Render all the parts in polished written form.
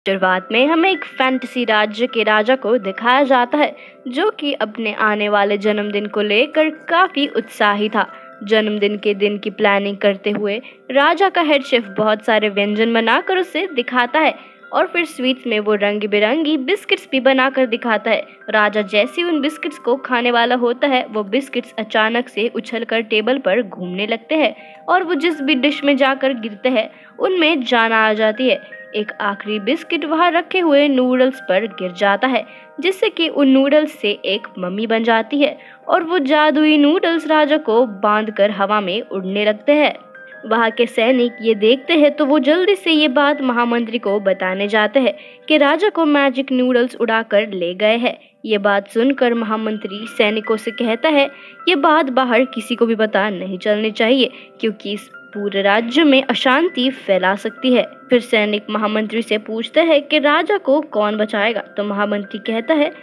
शुरुआत में हमें एक फैंटेसी राज्य के राजा को दिखाया जाता है जो कि अपने आने वाले जन्मदिन को लेकर काफी उत्साही था। जन्मदिन के दिन की प्लानिंग करते हुए राजा का हेड शेफ बहुत सारे व्यंजन बनाकर उसे दिखाता है और फिर स्वीट्स में वो रंग बिरंगी बिस्किट्स भी बनाकर दिखाता है। राजा जैसे ही उन बिस्किट्स को खाने वाला होता है वो बिस्किट्स अचानक से उछलकर टेबल पर घूमने लगते हैं और वो जिस भी डिश में जाकर गिरते हैं उनमें जान आ जाती है। एक आखिरी बिस्किट वहां रखे हुए नूडल्स पर गिर जाता है जिससे कि उन नूडल्स से एक मम्मी बन जाती है और वो जादुई नूडल्स राजा को बांधकर हवा में उड़ने लगते हैं। वहां के सैनिक ये देखते हैं तो वो जल्दी से ये बात महामंत्री को बताने जाते हैं कि राजा को मैजिक नूडल्स उड़ाकर ले गए हैं। ये बात सुनकर महामंत्री सैनिकों से कहता है ये बात बाहर किसी को भी पता नहीं चलनी चाहिए क्योंकि इस पूरे राज्य में अशांति फैला सकती है। फिर सैनिक महामंत्री से पूछते हैं कि राजा को कौन बचाएगा, तो महामंत्री कहता है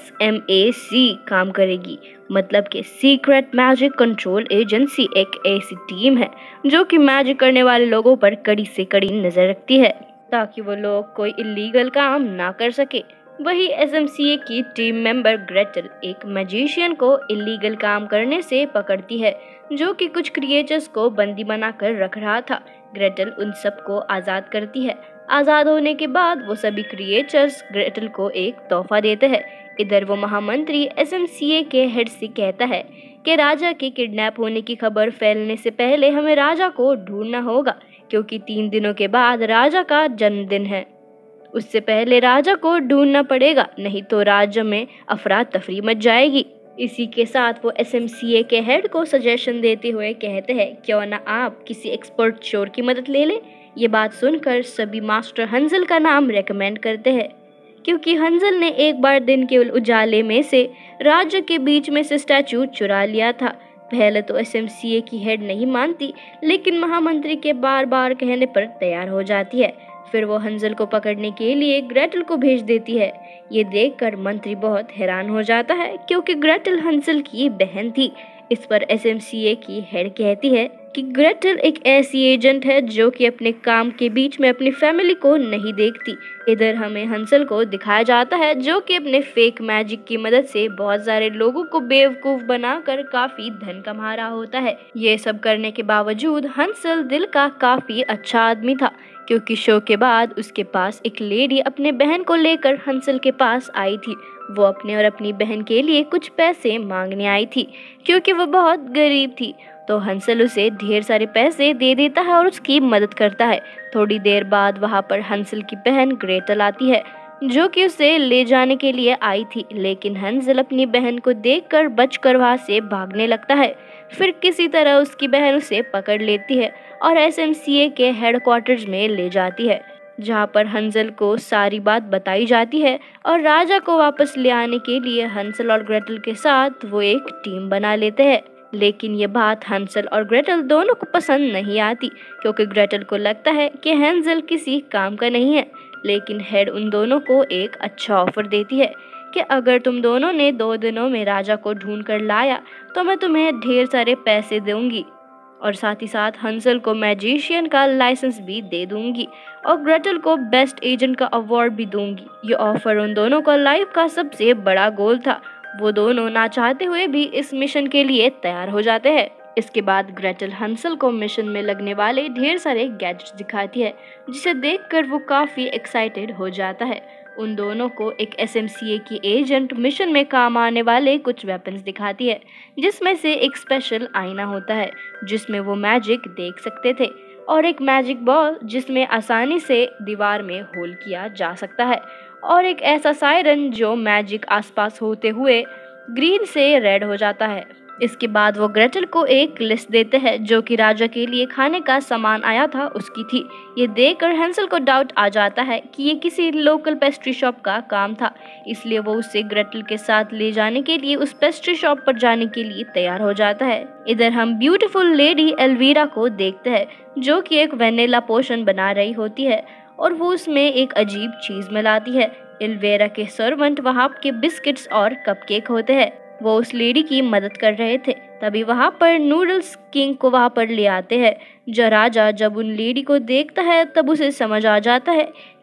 SMAC काम करेगी, मतलब कि सीक्रेट मैजिक कंट्रोल एजेंसी एक ऐसी टीम है जो कि मैजिक करने वाले लोगों पर कड़ी से कड़ी नजर रखती है ताकि वो लोग कोई इलीगल काम ना कर सके। वही SMCA की टीम मेंबर ग्रेटल एक मैजिशियन को इलीगल काम करने से पकड़ती है जो कि कुछ क्रिएचर्स को बंदी बनाकर रख रहा था। ग्रेटल उन सबको आजाद करती है। आजाद होने के बाद वो सभी क्रिएचर्स ग्रेटल को एक तोहफा देते हैं। इधर वो महामंत्री SMCA के हेड से कहता है कि राजा के किडनैप होने की खबर फैलने से पहले हमें राजा को ढूंढना होगा क्योंकि 3 दिनों के बाद राजा का जन्मदिन है। उससे पहले राजा को ढूंढना पड़ेगा, नहीं तो राज्य में अफरा तफरी मच जाएगी। इसी के साथ वो SMCA के हेड को सजेशन देते हुए कहते हैं क्यों ना आप किसी एक्सपर्ट चोर की मदद ले लें। ये बात सुनकर सभी मास्टर हंजल का नाम रेकमेंड करते हैं क्योंकि हंजल ने एक बार दिन के उजाले में से राज्य के बीच में से स्टैचू चुरा लिया था। पहले तो SMCA की हेड नहीं मानती लेकिन महामंत्री के बार बार कहने पर तैयार हो जाती है। फिर वो हंजल को पकड़ने के लिए ग्रेटल को भेज देती है। ये देखकर मंत्री बहुत हैरान हो जाता है क्योंकि ग्रेटल हंजल की बहन थी। इस पर SMCA की हेड कहती है कि ग्रेटल एक ऐसी एजेंट है जो कि अपने काम के बीच में अपनी फैमिली को नहीं देखती। इधर हमें हंसल को दिखाया जाता है जो कि अपने फेक मैजिक की मदद से बहुत सारे लोगों को बेवकूफ बनाकर काफी धन कमा रहा होता है। ये सब करने के बावजूद हंसल दिल का काफी अच्छा आदमी था क्योंकि शो के बाद उसके पास एक लेडी अपने बहन को लेकर हंसल के पास आई थी। वो अपने और अपनी बहन के लिए कुछ पैसे मांगने आई थी क्योंकि वो बहुत गरीब थी। तो हंसल उसे ढेर सारे पैसे दे देता है और उसकी मदद करता है। थोड़ी देर बाद वहाँ पर हंसल की बहन ग्रेटल आती है जो कि उसे ले जाने के लिए आई थी, लेकिन हंसल अपनी बहन को देखकर बचकर वहाँ से भागने लगता है। फिर किसी तरह उसकी बहन उसे पकड़ लेती है और SMCA के हेडक्वार्टर्स में ले जाती है जहाँ पर हंसल को सारी बात बताई जाती है और राजा को वापस ले आने के लिए हंसल और ग्रेटल के साथ वो एक टीम बना लेते हैं। लेकिन ये बात हंसल और ग्रेटल दोनों को पसंद नहीं आती क्योंकि ग्रेटल को लगता है कि हंसल किसी काम का नहीं है। लेकिन हेड उन दोनों को एक अच्छा ऑफर देती है कि अगर तुम दोनों ने 2 दिनों में राजा को ढूंढ कर लाया तो मैं तुम्हें ढेर सारे पैसे दूंगी और साथ ही साथ हंसल को मैजिशियन का लाइसेंस भी दे दूंगी और ग्रेटल को बेस्ट एजेंट का अवार्ड भी दूंगी। ये ऑफर उन दोनों का लाइफ का सबसे बड़ा गोल था। वो दोनों ना चाहते हुए भी इस मिशन के लिए तैयार हो जाते हैं। इसके बाद ग्रेटल हंसल को मिशन में लगने वाले ढेर सारे गैजेट्स दिखाती है जिसे देखकर वो काफी एक्साइटेड हो जाता है। उन दोनों को एक SMCA की एजेंट मिशन में काम आने वाले कुछ वेपन्स दिखाती है जिसमें से एक स्पेशल आईना होता है जिसमें वो मैजिक देख सकते थे और एक मैजिक बॉल जिसमें आसानी से दीवार में होल किया जा सकता है और एक ऐसा सायरन जो मैजिक आसपास होते हुए ग्रीन से रेड हो जाता है। इसके बाद वो ग्रेटल को एक लिस्ट देते हैं जो कि राजा के लिए खाने का सामान आया था उसकी थी। ये देखकर हंसल को डाउट आ जाता है कि ये किसी लोकल पेस्ट्री शॉप का काम था, इसलिए वो उसे ग्रेटल के साथ ले जाने के लिए उस पेस्ट्री शॉप पर जाने के लिए तैयार हो जाता है। इधर हम ब्यूटीफुल लेडी एल्वीरा को देखते हैं जो कि एक वेनिला पोशन बना रही होती है और वो उसमें एक अजीब चीज मिलाती है। एल्वीरा के सर्वेंट वहाँ के बिस्किट्स और कपकेक होते हैं। वो उस लेडी की मदद कर रहे थे। तभी वहाँ पर नूडल्स किंग को वहाँ पर ले आते हैं। जो राजा जब उन लेडी को देखता है तब उसे समझ आ जाता है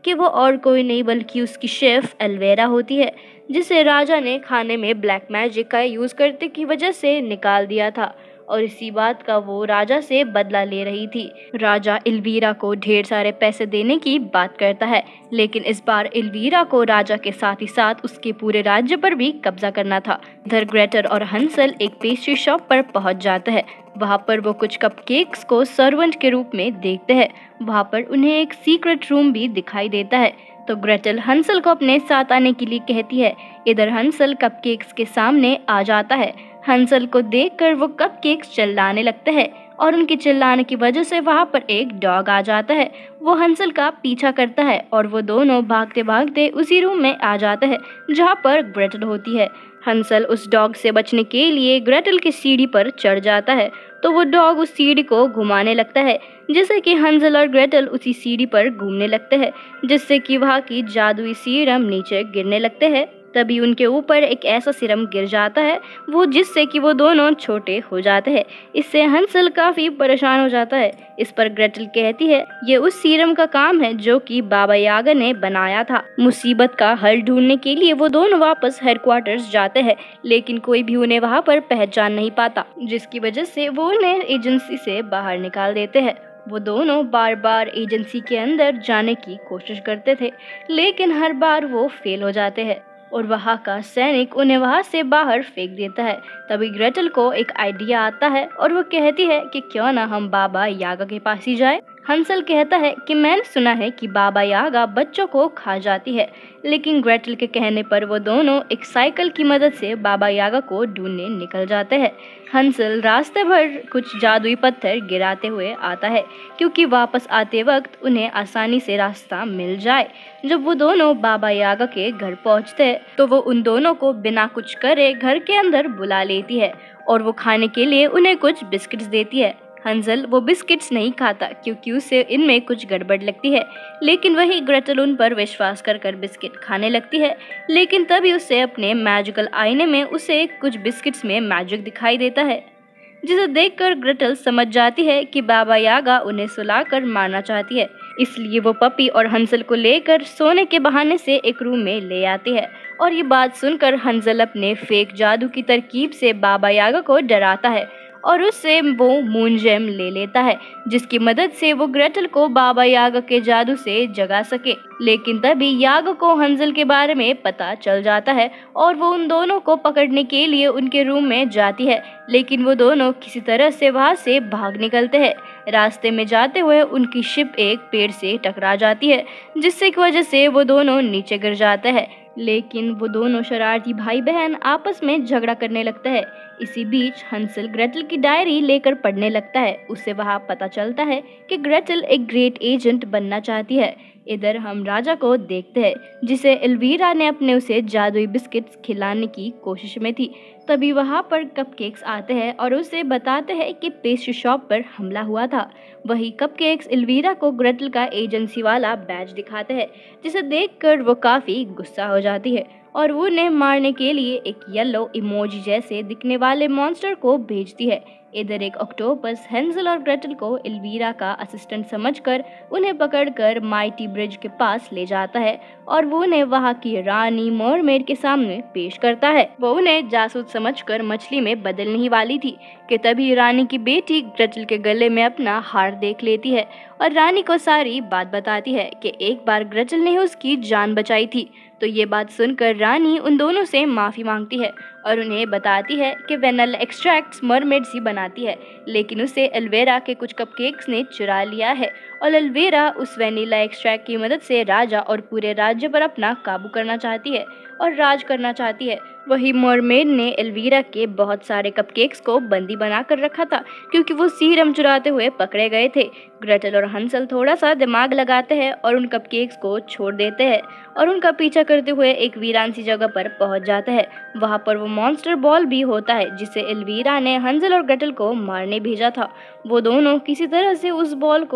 कि वो और कोई नहीं बल्कि उसकी शेफ एल्वेरा होती है, जिसे राजा ने खाने में ब्लैक मैजिक का यूज करने की वजह से निकाल दिया था और इसी बात का वो राजा से बदला ले रही थी। राजा एल्वीरा को ढेर सारे पैसे देने की बात करता है, लेकिन इस बार एल्वीरा को राजा के साथ ही साथ उसके पूरे राज्य पर भी कब्जा करना था। इधर ग्रेटल और हंसल एक पेस्ट्री शॉप पर पहुंच जाते हैं। वहां पर वो कुछ कपकेक्स को सर्वेंट के रूप में देखते हैं। वहां पर उन्हें एक सीक्रेट रूम भी दिखाई देता है, तो ग्रेटल हंसल को अपने साथ आने के लिए कहती है। इधर हंसल कपकेक्स के सामने आ जाता है। हंसल को देखकर वो कपकेक्स चिल्लाने लगते हैं और उनके चिल्लाने की वजह से वहां पर एक डॉग आ जाता है। वो हंसल का पीछा करता है और वो दोनों भागते भागते उसी रूम में आ जाते हैं जहाँ पर ग्रेटल होती है। हंसल उस डॉग से बचने के लिए ग्रेटल की सीढ़ी पर चढ़ जाता है, तो वो डॉग उस सीढ़ी को घुमाने लगता है, जिससे कि हंसल और ग्रेटल उसी सीढ़ी पर घूमने लगते हैं, जिससे कि वहाँ की जादुई सीरम नीचे गिरने लगते हैं। तभी उनके ऊपर एक ऐसा सीरम गिर जाता है वो जिससे कि वो दोनों छोटे हो जाते हैं। इससे हंसल काफी परेशान हो जाता है। इस पर ग्रेटल कहती है ये उस सीरम का काम है जो कि बाबा यागा ने बनाया था। मुसीबत का हल ढूंढने के लिए वो दोनों वापस हेडक्वार्टर्स जाते हैं, लेकिन कोई भी उन्हें वहाँ पर पहचान नहीं पाता, जिसकी वजह से वो उन्हें एजेंसी से बाहर निकाल देते हैं। वो दोनों बार बार एजेंसी के अंदर जाने की कोशिश करते थे, लेकिन हर बार वो फेल हो जाते हैं और वहाँ का सैनिक उन्हें वहाँ से बाहर फेंक देता है। तभी ग्रेटल को एक आइडिया आता है और वो कहती है कि क्यों ना हम बाबा यागा के पास ही जाए। हंसल कहता है कि मैंने सुना है कि बाबा यागा बच्चों को खा जाती है, लेकिन ग्रेटल के कहने पर वो दोनों एक साइकिल की मदद से बाबा यागा को ढूंढने निकल जाते हैं। हंसल रास्ते भर कुछ जादुई पत्थर गिराते हुए आता है, क्योंकि वापस आते वक्त उन्हें आसानी से रास्ता मिल जाए। जब वो दोनों बाबा यागा के घर पहुंचते हैं, तो वो उन दोनों को बिना कुछ करे घर के अंदर बुला लेती है और वो खाने के लिए उन्हें कुछ बिस्किट्स देती है। हंसल वो बिस्किट्स नहीं खाता क्योंकि उसे इनमें कुछ गड़बड़ लगती है, लेकिन वही ग्रेटल उन पर विश्वास कर बिस्किट खाने लगती है। लेकिन तभी उसे अपने मैजिकल आईने में उसे कुछ बिस्किट्स में मैजिक दिखाई देता है, जिसे देखकर ग्रेटल समझ जाती है कि बाबा यागा उन्हें सुलाकर मारना चाहती है। इसलिए वो पपी और हंसल को लेकर सोने के बहाने से एक रूम में ले आती है और ये बात सुनकर हंसल अपने फेक जादू की तरकीब से बाबा यागा को डराता है और उससे वो मून जेम ले लेता है, जिसकी मदद से वो ग्रेटल को बाबा यागा के जादू से जगा सके। लेकिन तभी यागा को हंसल के बारे में पता चल जाता है और वो उन दोनों को पकड़ने के लिए उनके रूम में जाती है, लेकिन वो दोनों किसी तरह से वहां से भाग निकलते हैं। रास्ते में जाते हुए उनकी शिप एक पेड़ से टकरा जाती है, जिससे की वजह से वो दोनों नीचे गिर जाते हैं। लेकिन वो दोनों शरारती भाई बहन आपस में झगड़ा करने लगते हैं। इसी बीच हंसल ग्रेटल की डायरी लेकर पढ़ने लगता है। उसे वहाँ पता चलता है कि ग्रेटल एक ग्रेट एजेंट बनना चाहती है। इधर हम राजा को देखते हैं, जिसे एल्वीरा ने अपने उसे जादुई बिस्किट्स खिलाने की कोशिश में थी। तभी वहाँ पर कपकेक्स आते हैं और उसे बताते हैं कि पेस्ट्री शॉप पर हमला हुआ था। वही कपकेक्स एल्वीरा को ग्रेटल का एजेंसी वाला बैज दिखाते हैं, जिसे देखकर वो काफी गुस्सा हो जाती है और वो उन्हें मारने के लिए एक येलो इमोजी जैसे दिखने वाले मॉन्स्टर को भेजती है। इधर एक ऑक्टोपस हेंजल और ग्रेटल को एल्वीरा का असिस्टेंट समझकर उन्हें पकड़कर माइटी ब्रिज के पास ले जाता है और वो उन्हें वहाँ की रानी मरमेड के सामने पेश करता है। वो उन्हें जासूस समझकर मछली में बदलने ही वाली थी कि तभी रानी की बेटी ग्रेटल के गले में अपना हार देख लेती है और रानी को सारी बात बताती है कि एक बार ग्रेटल ने उसकी जान बचाई थी। तो ये बात सुनकर रानी उन दोनों से माफी मांगती है और उन्हें बताती है कि वेनिला एक्सट्रैक्ट्स मरमेड्स ही बनाती है, लेकिन उसे एल्वेरा के कुछ कपकेक्स ने चुरा लिया है और एल्वेरा उस वेनिला एक्सट्रैक्ट की मदद से राजा और पूरे राज्य पर अपना काबू करना चाहती है और राज करना चाहती है। वही मरमेड ने एल्वीरा के बहुत सारे कपकेक्स को बंदी बनाकर रखा था, क्योंकि वो सीरम चुराते हुए पकड़े गए थे। ग्रेटल और हंसल थोड़ा सा दिमाग लगाते हैं और उन कपकेक्स को छोड़ देते हैं और उनका पीछा करते हुए एक वीरान सी जगह पर पहुंच जाते हैं। वहां पर वो मॉन्स्टर बॉल भी होता है, जिसे एल्वीरा ने हंसल और ग्रेटल को मारने भेजा था। वो दोनों किसी तरह से उस बॉल को हरा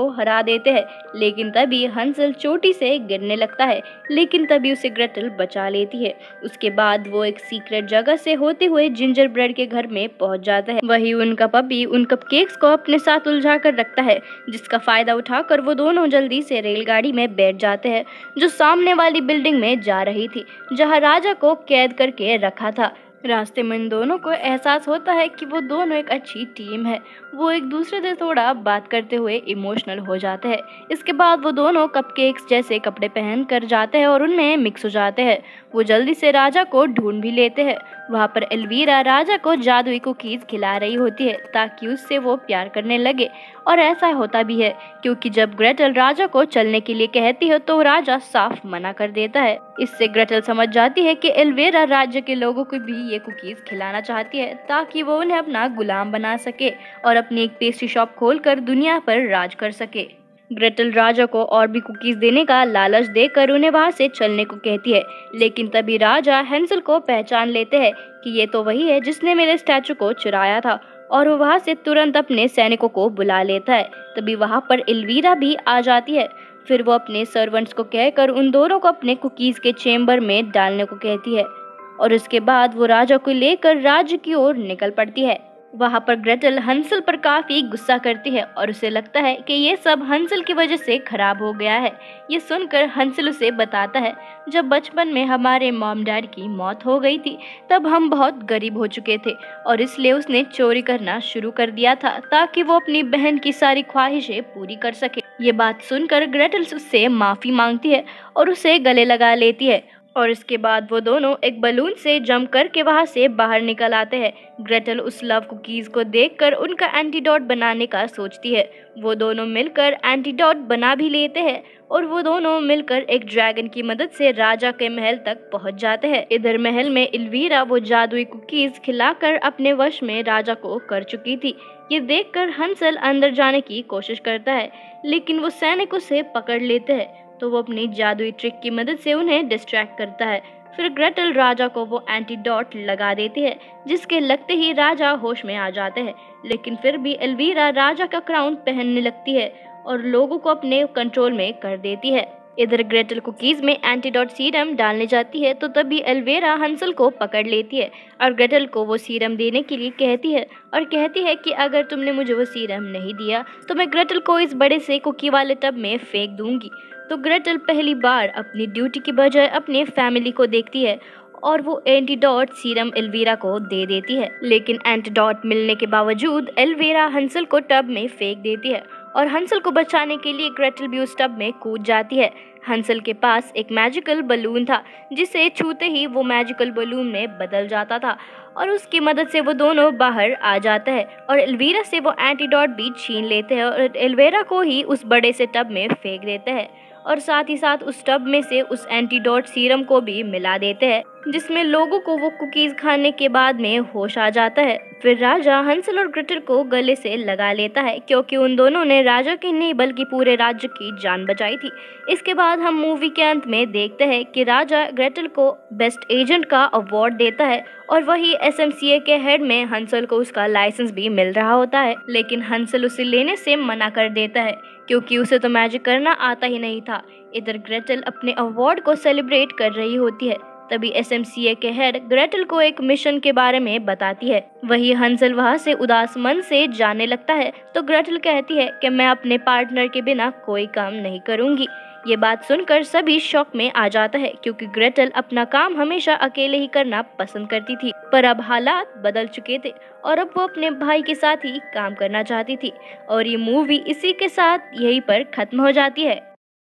देते हैं, लेकिन तभी हंसल चोटी से गिरने लगता है, लेकिन तभी उसे ग्रेटल बचा लेती है। उसके बाद वो एक सीक्रेट जगह से होते हुए जिंजर ब्रेड के घर में पहुंच जाता है। वही उनका पपी उन कपकेक्स को अपने साथ उलझा कर रखता है, जिसका फायदा उठाकर वो दोनों जल्दी से रेलगाड़ी में बैठ जाते हैं, जो सामने वाली बिल्डिंग में जा रही थी, जहाँ राजा को कैद करके रखा था। रास्ते में इन दोनों को एहसास होता है कि वो दोनों एक अच्छी टीम है। वो एक दूसरे से थोड़ा बात करते हुए इमोशनल हो जाते हैं। इसके बाद वो दोनों कपकेक्स जैसे कपड़े पहन कर जाते हैं और उनमें मिक्स हो जाते हैं। वो जल्दी से राजा को ढूंढ भी लेते हैं। वहाँ पर एल्वीरा राजा को जादुई कुकीज खिला रही होती है ताकि उससे वो प्यार करने लगे, और ऐसा होता भी है, क्योंकि जब ग्रेटल राजा को चलने के लिए कहती है तो राजा साफ मना कर देता है। इससे ग्रेटल समझ जाती है कि एल्वीरा राज्य के लोगों को भी ये कुकीज खिलाना चाहती है ताकि वो उन्हें अपना गुलाम बना सके और अपनी एक पेस्ट्री शॉप खोलकर दुनिया पर राज कर सके। ग्रेटल राजा को और भी कुकीज देने का लालच देकर उन्हें वहां से चलने को कहती है, लेकिन तभी राजा हैंसल को पहचान लेते हैं कि ये तो वही है जिसने मेरे स्टैचू को चुराया था, और वो वहां से तुरंत अपने सैनिकों को बुला लेता है। तभी वहां पर एल्वीरा भी आ जाती है। फिर वो अपने सर्वेंट्स को कहकर उन दोनों को अपने कुकीज के चेम्बर में डालने को कहती है, और उसके बाद वो राजा को लेकर राज्य की ओर निकल पड़ती है। वहाँ पर ग्रेटल हंसल पर काफी गुस्सा करती है और उसे लगता है कि ये सब हंसल की वजह से खराब हो गया है। ये सुनकर हंसल उसे बताता है, जब बचपन में हमारे मॉम डैड की मौत हो गई थी तब हम बहुत गरीब हो चुके थे, और इसलिए उसने चोरी करना शुरू कर दिया था ताकि वो अपनी बहन की सारी ख्वाहिशें पूरी कर सके। ये बात सुनकर ग्रेटल उससे माफी मांगती है और उसे गले लगा लेती है, और इसके बाद वो दोनों एक बलून से जंप करके वहां से बाहर निकल आते हैं। ग्रेटल उस लव कुकीज को देखकर उनका एंटीडोट बनाने का सोचती है। वो दोनों मिलकर एंटीडोट बना भी लेते हैं, और वो दोनों मिलकर एक ड्रैगन की मदद से राजा के महल तक पहुंच जाते हैं। इधर महल में एल्वीरा वो जादुई कुकीज खिलाकर अपने वश में राजा को कर चुकी थी। ये देखकर हंसल अंदर जाने की कोशिश करता है, लेकिन वो सैनिक उसे पकड़ लेते हैं, तो वो अपनी जादुई ट्रिक की मदद से उन्हें डिस्ट्रैक्ट करता है। फिर ग्रेटल राजा को वो एंटीडोट लगा देती है, जिसके लगते ही राजा होश में आ जाते हैं, लेकिन फिर भी एल्वीरा राजा का क्राउन पहनने लगती है और लोगों को अपने कंट्रोल में कर देती है। इधर ग्रेटल कुकीज में एंटीडोट सीरम डालने जाती है, तो तभी एल्वीरा हंसल को पकड़ लेती है और ग्रेटल को वो सीरम देने के लिए कहती है, और कहती है कि अगर तुमने मुझे वो सीरम नहीं दिया तो मैं ग्रेटल को इस बड़े से कुकी वाले टब में फेंक दूंगी। तो ग्रेटल पहली बार अपनी ड्यूटी की बजाय अपने फैमिली को देखती है, और वो एंटीडोट सीरम एल्वीरा को दे देती है। लेकिन एंटीडोट मिलने के बावजूद एल्वीरा हंसल को टब में फेंक देती है, और हंसल को बचाने के लिए ग्रेटल भी उस टब में कूद जाती है। हंसल के पास एक मैजिकल बलून था, जिसे छूते ही वो मैजिकल बलून में बदल जाता था, और उसकी मदद से वो दोनों बाहर आ जाते हैं, और एल्वीरा से वो एंटीडोट भी छीन लेते हैं और एल्वीरा को ही उस बड़े से टब में फेंक देते हैं, और साथ ही साथ उस टब में से उस एंटीडोट सीरम को भी मिला देते हैं, जिसमें लोगों को वो कुकीज खाने के बाद में होश आ जाता है। फिर राजा हंसल और ग्रेटल को गले से लगा लेता है, क्योंकि उन दोनों ने राजा की नहीं बल्कि पूरे राज्य की जान बचाई थी। इसके बाद हम मूवी के अंत में देखते हैं कि राजा ग्रेटल को बेस्ट एजेंट का अवार्ड देता है, और वही एसएमसीए के हेड में हंसल को उसका लाइसेंस भी मिल रहा होता है, लेकिन हंसल उसे लेने से मना कर देता है, क्योंकि उसे तो मैजिक करना आता ही नहीं था। इधर ग्रेटल अपने अवार्ड को सेलिब्रेट कर रही होती है। तभी एसएमसीए के हेड ग्रेटल को एक मिशन के बारे में बताती है। वही हंसल वहां से उदास मन से जाने लगता है, तो ग्रेटल कहती है कि मैं अपने पार्टनर के बिना कोई काम नहीं करूंगी। ये बात सुनकर सभी शॉक में आ जाता है, क्योंकि ग्रेटल अपना काम हमेशा अकेले ही करना पसंद करती थी, पर अब हालात बदल चुके थे और अब वो अपने भाई के साथ ही काम करना चाहती थी। और ये मूवी इसी के साथ यहीं पर खत्म हो जाती है।